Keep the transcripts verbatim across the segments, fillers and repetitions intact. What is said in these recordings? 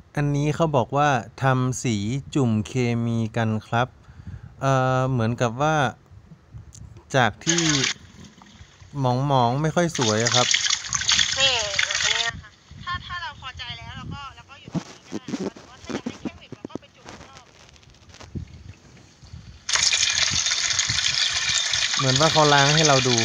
อันนี้เขาบอกว่าทำสีจุ่มเคมีกันครับเอ่อเหมือนกับว่าจากที่หมองๆไม่ค่อยสวยอะครับนี่อันนี้นะคะถ้าถ้าเราพอใจแล้วเราก็เราก็อยู่ตรงนี้ก็ได้นะคะแต่ว่าถ้าอยากให้เข้มอีกเราก็ไปจุ่มข้างนอกเหมือนว่าเขาล้างให้เราดู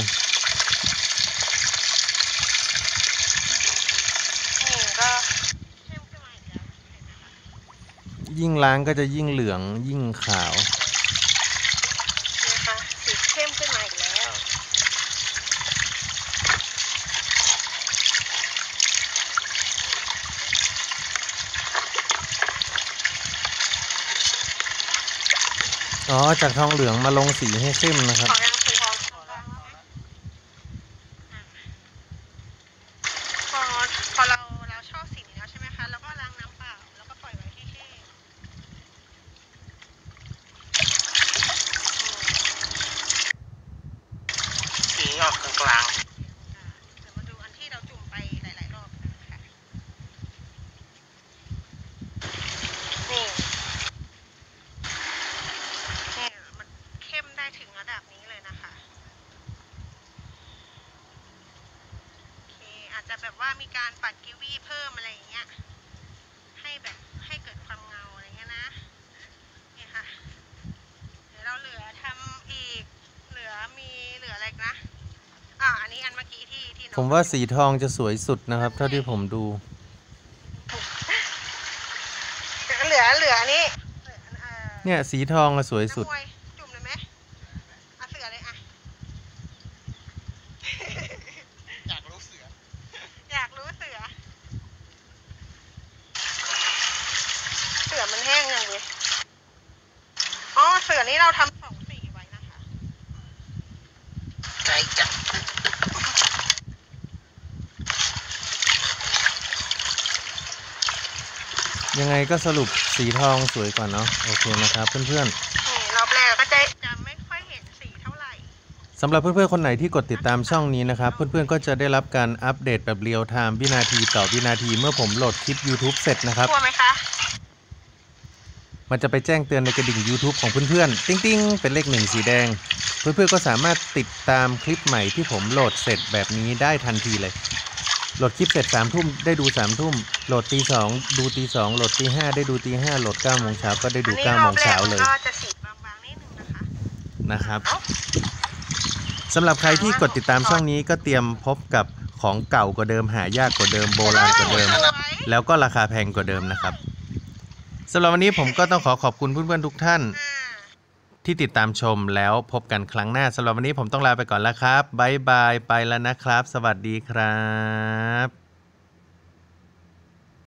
นี่ก็เข้มขึ้นมาอีกแล้วเห็นไหมคะยิ่งล้างก็จะยิ่งเหลืองยิ่งขาวนี่ค่ะสีเข้มขึ้นมาอีกแล้วอ๋อจากทองเหลืองมาลงสีให้เข้มนะครับขอยังสีทองพอพอเราเราชอบสีนี้แล้วใช่ไหมคะเราก็ล้างน้ำเปล่าแล้วก็ปล่อยไว้ให้แห้งสีออกกลางๆเดี๋ยวมาดูอันที่เราจุ่มไปหลายๆรอบนะคะนี่นี่มันเข้มได้ถึงระดับนี้เลยนะคะโอเคอาจจะแบบว่ามีการปัดกิวีเพิ่มอะไรอย่างเงี้ยให้แบบให้เกิดความเงาอะไรเงี้ยนะนี่ค่ะเดี๋ยวเราเหลือทำอีกเหลือมีเหลืออะไรนะอ่าอันนี้อันเมื่อกี้ที่ที่น้ผองมว่าสีทองจะสวยสุดนะครับเท่าที่ผมดูเหลือเหลือนี่เนี่ยสีทองอะสวยสุดน้ำมวยจุ่มเลยไหมอ่ะเสือเลยอ่ะอยากรู้เสืออยากรู้เสือเสือมันแห้งยังเลยอ๋อเสือนี่เราทำสองสีไว้นะคะใจจัดยังไงก็สรุปสีทองสวยกว่าเนาะโอเคนะครับเพื่อนนี่รอบแรกก็จะจะไม่ค่อยเห็นสีเท่าไหร่ๆสำหรับเพื่อนๆคนไหนที่กดติดตามช่องนี้นะครับเพื่อนๆก็จะได้รับการอัปเดตแบบเรียลไทม์วินาทีต่อวินาทีเมื่อผมโหลดคลิป YouTube เสร็จนะครับกลัวไหมคะมันจะไปแจ้งเตือนในกระดิ่ง YouTube ของเพื่อนๆติ๊งๆเป็นเลขหนึ่งสีแดงเพื่อนๆก็สามารถติดตามคลิปใหม่ที่ผมโหลดเสร็จแบบนี้ได้ทันทีเลยโหลดคลิปเสร็จสามทุ่มได้ดูสามทุ่มโหลดตีสองดูตีสองโหลดตีห้าได้ดูตีห้าโหลดเก้าโมงเช้าก็ได้ดูเก้าโมงเช้าเลยก็จะสีบางๆนิดนึงนะคะนะครับสำหรับใครที่กดติดตามช่องนี้ก็เตรียมพบกับของเก่ากว่าเดิมหายากกว่าเดิมโบราณกว่าเดิมแล้วก็ราคาแพงกว่าเดิมนะครับสำหรับวันนี้ผมก็ต้องขอขอบคุณเพื่อนๆทุกท่านที่ติดตามชมแล้วพบกันครั้งหน้าสำหรับวันนี้ผมต้องลาไปก่อนแล้วครับบ๊ายบายไปแล้วนะครับสวัสดีครับ